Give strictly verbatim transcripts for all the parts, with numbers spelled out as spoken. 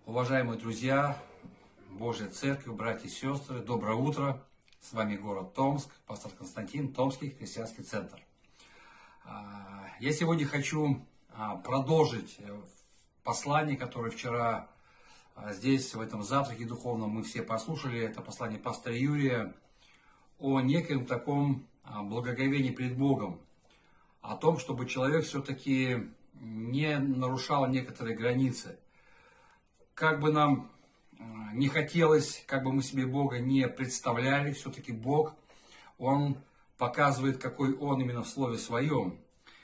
Уважаемые друзья, Божья Церковь, братья и сестры, доброе утро. С вами город Томск, пастор Константин, Томский христианский центр. Я сегодня хочу продолжить послание, которое вчера здесь, в этом завтраке духовном, мы все послушали. Это послание пастора Юрия о неком таком благоговении пред Богом. О том, чтобы человек все-таки не нарушал некоторые границы. Как бы нам не хотелось, как бы мы себе Бога не представляли, все-таки Бог, Он показывает, какой Он именно в Слове Своем.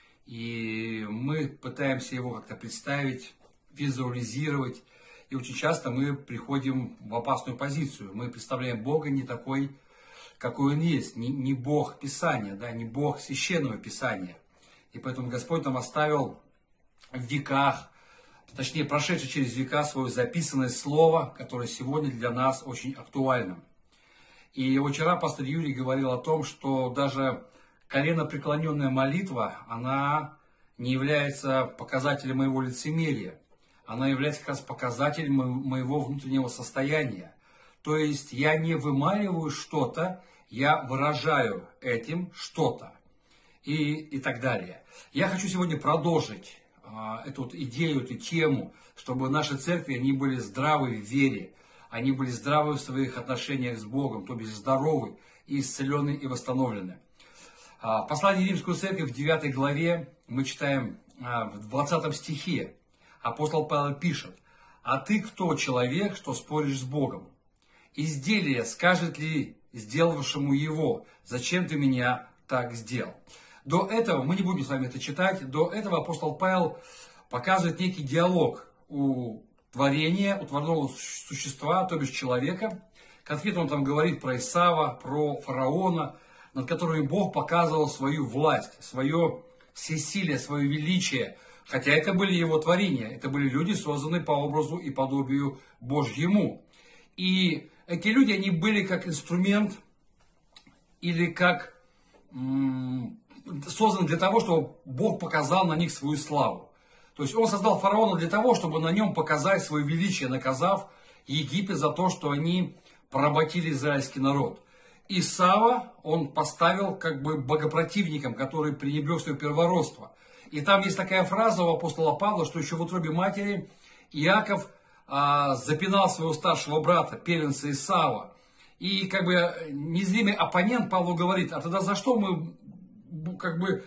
И мы пытаемся Его как-то представить, визуализировать. И очень часто мы приходим в опасную позицию. Мы представляем Бога не такой, какой Он есть. Не, не Бог Писания, да, не Бог Священного Писания. И поэтому Господь нам оставил в веках, точнее, прошедшее через века, свое записанное слово, которое сегодня для нас очень актуально. И вот вчера пастор Юрий говорил о том, что даже коленопреклоненная молитва, она не является показателем моего лицемерия. Она является как раз показателем моего внутреннего состояния. То есть я не вымаливаю что-то, я выражаю этим что-то. И, и так далее. Я хочу сегодня продолжить эту вот идею, эту тему, чтобы наши церкви, они были здравы в вере, они были здравы в своих отношениях с Богом, то есть здоровы, и исцелены, и восстановлены. В послании Римскую церковь в девятой главе мы читаем в двадцатом стихе. Апостол Павел пишет: «А ты кто, человек, что споришь с Богом? Изделие скажет ли сделавшему его, зачем ты меня так сделал?» До этого, мы не будем с вами это читать, до этого апостол Павел показывает некий диалог у творения, у творного существа, то бишь человека. Конкретно он там говорит про Исава, про фараона, над которыми Бог показывал свою власть, свое всесилие, свое величие. Хотя это были его творения, это были люди, созданные по образу и подобию Божьему. И эти люди, они были как инструмент или как... создан для того, чтобы Бог показал на них свою славу. То есть Он создал фараона для того, чтобы на нем показать свое величие, наказав Египет за то, что они поработили израильский народ. Исава Он поставил как бы богопротивником, который пренебрег свое первородство. И там есть такая фраза у апостола Павла, что еще в утробе матери Иаков а, запинал своего старшего брата, первенца Исава. И как бы незримый оппонент Павлу говорит: а тогда за что мы как бы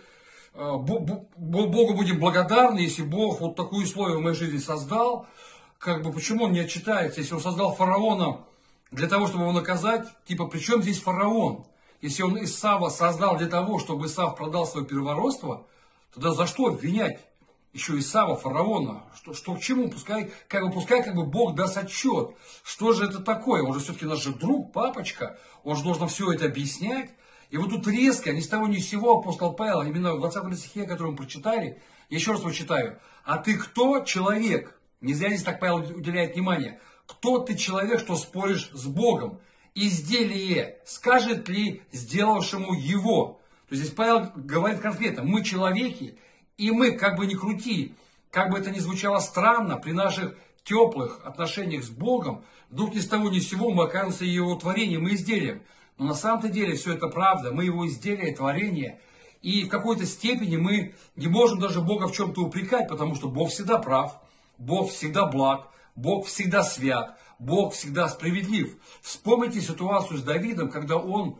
Богу будем благодарны, если Бог вот такую условие в моей жизни создал? Как бы почему Он не отчитается, если Он создал фараона для того, чтобы его наказать? Типа, при чем здесь фараон? Если Он Исава создал для того, чтобы Исав продал свое первородство, тогда за что обвинять еще Исава, фараона? Что, что к чему? Пускай как бы, пускай как бы Бог даст отчет. Что же это такое? Он же все-таки наш же друг, папочка. Он же должен все это объяснять. И вот тут резко, ни с того ни с сего, апостол Павел, именно в двадцатом стихе, который мы прочитали, я еще раз его читаю: «А ты кто, человек?» Не зря здесь так Павел уделяет внимание. «Кто ты, человек, что споришь с Богом? Изделие скажет ли сделавшему его?» То есть здесь Павел говорит конкретно: мы человеки, и мы, как бы ни крути, как бы это ни звучало странно, при наших теплых отношениях с Богом, вдруг ни с того ни с сего мы оказываемся Его творением и изделием. Но на самом-то деле все это правда, мы Его изделие, творение, и в какой-то степени мы не можем даже Бога в чем-то упрекать, потому что Бог всегда прав, Бог всегда благ, Бог всегда свят, Бог всегда справедлив. Вспомните ситуацию с Давидом, когда он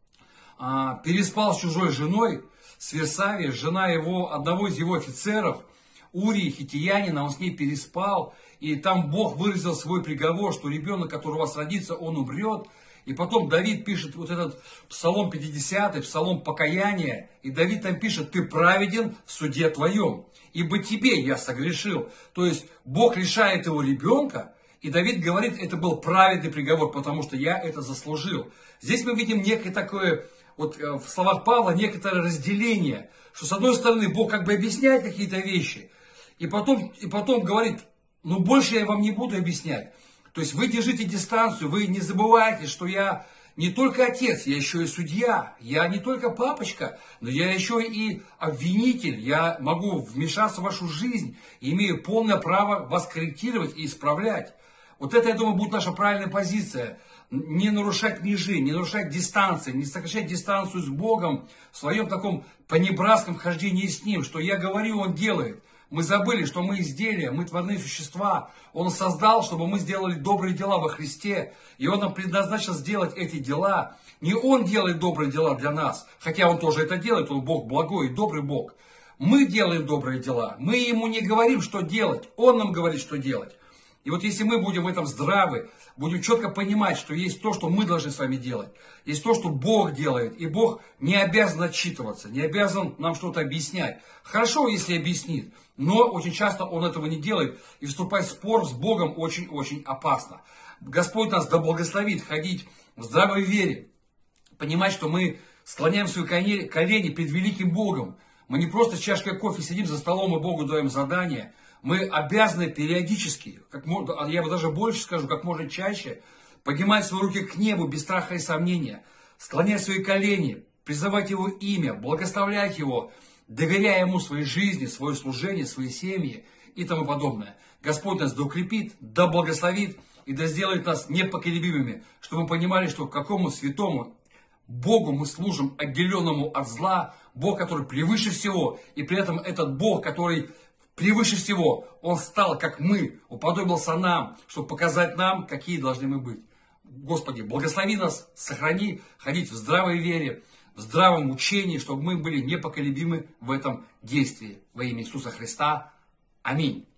а, переспал с чужой женой, с Версавией, жена его, одного из его офицеров, Урии, хитиянина, он с ней переспал, и там Бог выразил свой приговор, что ребенок, который у вас родится, он умрет. И потом Давид пишет вот этот псалом пятидесятый, псалом покаяния, и Давид там пишет: «Ты праведен в суде твоем, ибо тебе я согрешил». То есть Бог лишает его ребенка, и Давид говорит: это был праведный приговор, потому что я это заслужил. Здесь мы видим некое такое, вот в словах Павла, некоторое разделение, что с одной стороны Бог как бы объясняет какие-то вещи, и потом, и потом говорит: ну больше я вам не буду объяснять. То есть вы держите дистанцию, вы не забывайте, что я не только отец, я еще и судья, я не только папочка, но я еще и обвинитель, я могу вмешаться в вашу жизнь, имею полное право вас корректировать и исправлять. Вот это, я думаю, будет наша правильная позиция. Не нарушать межи, не нарушать дистанции, не сокращать дистанцию с Богом в своем таком понебратском хождении с Ним, что я говорю, Он делает. Мы забыли, что мы изделия, мы творные существа. Он создал, чтобы мы сделали добрые дела во Христе. И Он нам предназначил сделать эти дела. Не Он делает добрые дела для нас, хотя Он тоже это делает, Он Бог благой и добрый Бог. Мы делаем добрые дела, мы Ему не говорим, что делать, Он нам говорит, что делать. И вот если мы будем в этом здравы, будем четко понимать, что есть то, что мы должны с вами делать, есть то, что Бог делает, и Бог не обязан отчитываться, не обязан нам что-то объяснять. Хорошо, если объяснит, но очень часто Он этого не делает, и вступать в спор с Богом очень-очень опасно. Господь нас да благословит ходить в здравой вере, понимать, что мы склоняем свои колени перед великим Богом. Мы не просто с чашкой кофе сидим за столом и Богу даем задание. Мы обязаны периодически, как можно, я бы даже больше скажу, как можно чаще, поднимать свои руки к небу без страха и сомнения, склонять свои колени, призывать Его имя, благословлять Его, доверяя Ему своей жизни, свое служение, свои семьи и тому подобное. Господь нас да укрепит, да благословит и да сделает нас непоколебимыми, чтобы мы понимали, что к какому святому Богу мы служим, отделенному от зла, Бог, который превыше всего, и при этом этот Бог, который превыше всего, Он стал, как мы, уподобился нам, чтобы показать нам, какие должны мы быть. Господи, благослови нас, сохрани, ходить в здравой вере, в здравом учении, чтобы мы были непоколебимы в этом действии. Во имя Иисуса Христа. Аминь.